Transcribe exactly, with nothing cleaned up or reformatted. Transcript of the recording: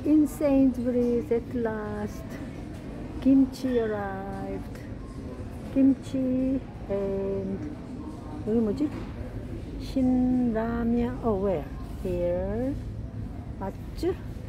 In Sainsbury's at last. Kimchi arrived. Kimchi and 여기 뭐지? 신라면. Oh, where? Here. 맞죠?